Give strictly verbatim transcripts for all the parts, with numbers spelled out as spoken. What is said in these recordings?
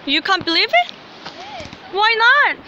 You can't believe it? Why not?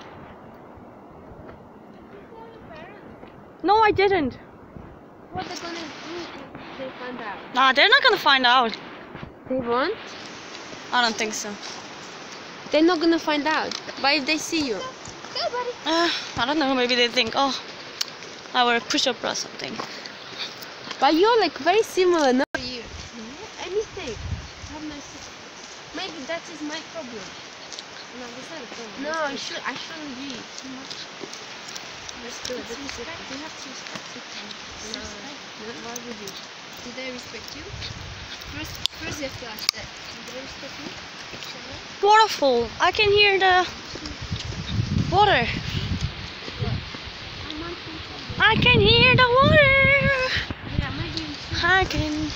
No, I didn't. What are they gonna do if they find out? Nah, they're not gonna find out. They won't? I don't think so. They're not gonna find out. But if they see you? Go, buddy. Uh, I don't know, maybe they think, oh, I wear a push-up or something. But you're like very similar, no? You. Anything. Have no secrets. Maybe that is my problem. No, that's not a problem. No, That's I good. should I shouldn't be too much. That's good. It's That's respect. respect. You have to respect people. No. Respect. No? Why would you? Do they respect you? First, first you have to ask that. Do they respect me? Waterfall. I can hear the water. I might think so. I can hear the water. Yeah, maybe we should. I can.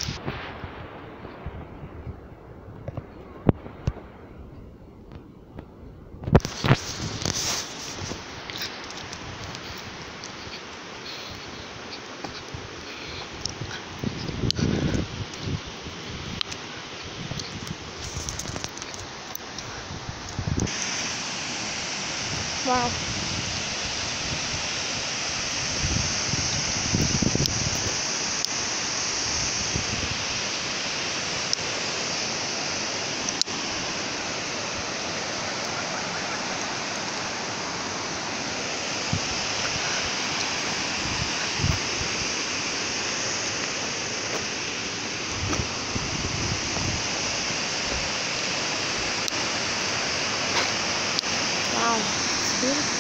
Wow. Wow, it's beautiful.